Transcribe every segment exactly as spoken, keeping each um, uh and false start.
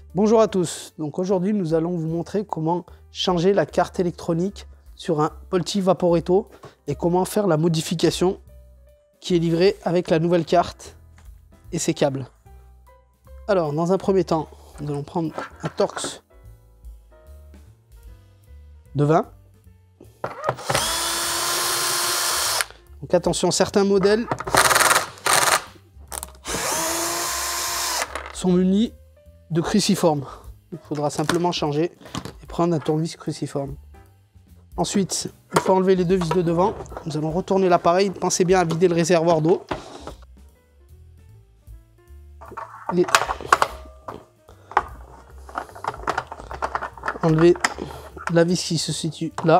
Bonjour à tous, donc aujourd'hui nous allons vous montrer comment changer la carte électronique sur un Polti Vaporetto et comment faire la modification qui est livrée avec la nouvelle carte et ses câbles. Alors dans un premier temps, nous allons prendre un Torx de vingt. Donc attention, certains modèles sont munis de cruciforme. Il faudra simplement changer et prendre un tournevis cruciforme. Ensuite, une fois enlevé les deux vis de devant, nous allons retourner l'appareil. Pensez bien à vider le réservoir d'eau. Les... Enlever la vis qui se situe là.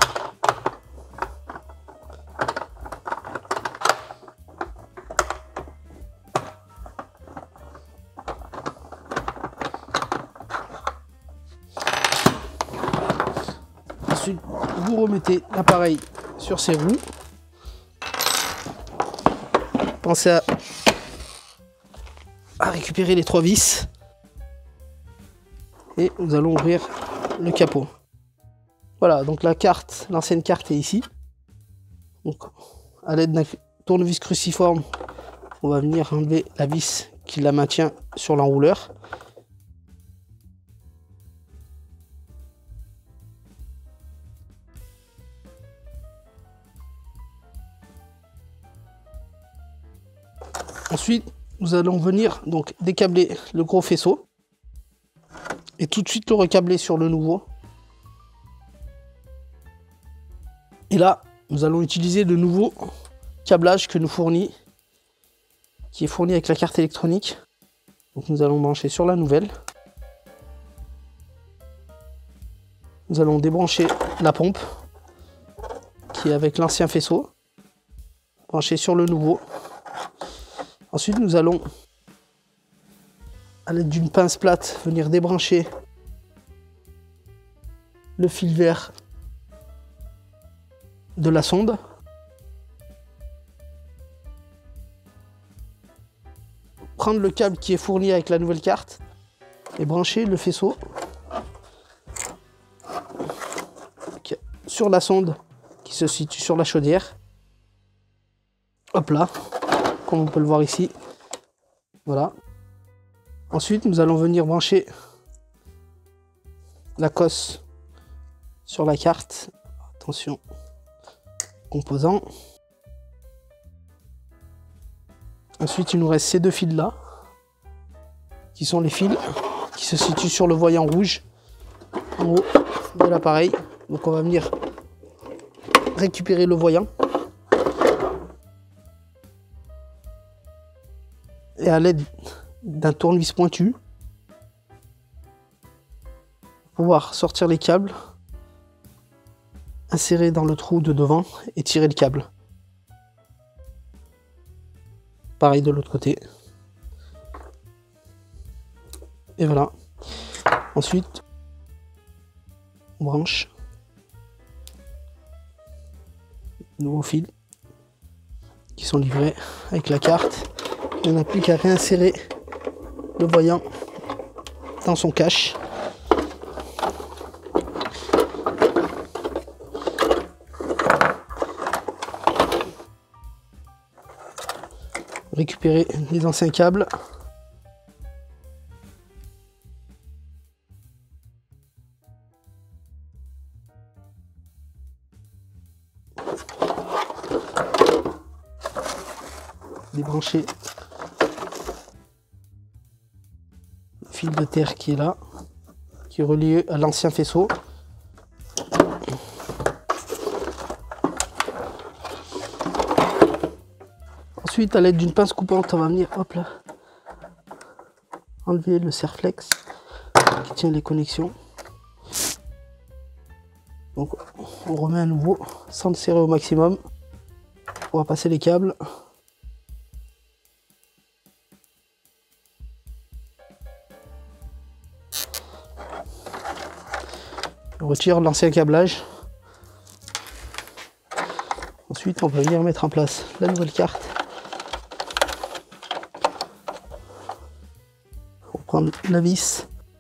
Ensuite, vous remettez l'appareil sur ses roues. Pensez à, à récupérer les trois vis. Et nous allons ouvrir le capot. Voilà, donc la carte, l'ancienne carte est ici. Donc, à l'aide d'un tournevis cruciforme, on va venir enlever la vis qui la maintient sur l'enrouleur. Ensuite, nous allons venir donc décabler le gros faisceau et tout de suite le recabler sur le nouveau. Et là, nous allons utiliser le nouveau câblage que nous fournit, qui est fourni avec la carte électronique. Donc nous allons brancher sur la nouvelle. Nous allons débrancher la pompe qui est avec l'ancien faisceau, brancher sur le nouveau. Ensuite, nous allons, à l'aide d'une pince plate, venir débrancher le fil vert de la sonde. Prendre le câble qui est fourni avec la nouvelle carte et brancher le faisceau sur la sonde qui se situe sur la chaudière. Hop là, comme on peut le voir ici. Voilà. Ensuite, nous allons venir brancher la cosse sur la carte. Attention, composant. Ensuite, il nous reste ces deux fils là, qui sont les fils qui se situent sur le voyant rouge en haut de l'appareil. Donc, on va venir récupérer le voyant. Et à l'aide d'un tournevis pointu, pouvoir sortir les câbles, insérer dans le trou de devant et tirer le câble. Pareil de l'autre côté. Et voilà. Ensuite, on branche les nouveaux fils qui sont livrés avec la carte. On n'a plus qu'à réinsérer le voyant dans son cache. Récupérer les anciens câbles. Débrancher le fil de terre qui est là, qui est relié à l'ancien faisceau. Ensuite, à l'aide d'une pince coupante, on va venir hop là, enlever le serre-flex qui tient les connexions. Donc on remet à nouveau sans le serrer au maximum. On va passer les câbles. On retire l'ancien câblage. Ensuite, on va venir mettre en place la nouvelle carte. On prend la vis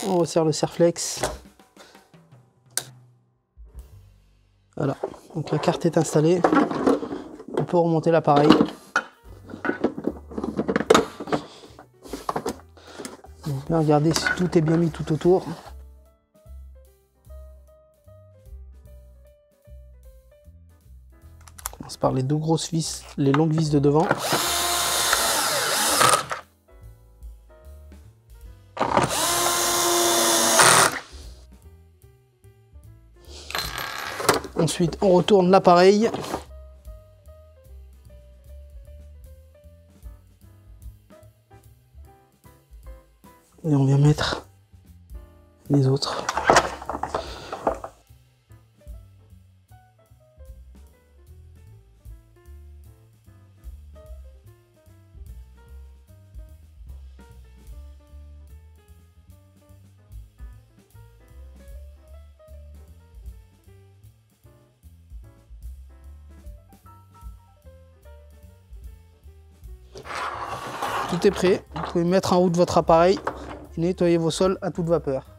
On resserre le serre-flex. Voilà, donc la carte est installée. On peut remonter l'appareil. Là, regardez si tout est bien mis tout autour. On commence par les deux grosses vis, les longues vis de devant. Ensuite, on retourne l'appareil. Et on vient mettre les autres. Tout est prêt, vous pouvez mettre en route votre appareil et nettoyer vos sols à toute vapeur.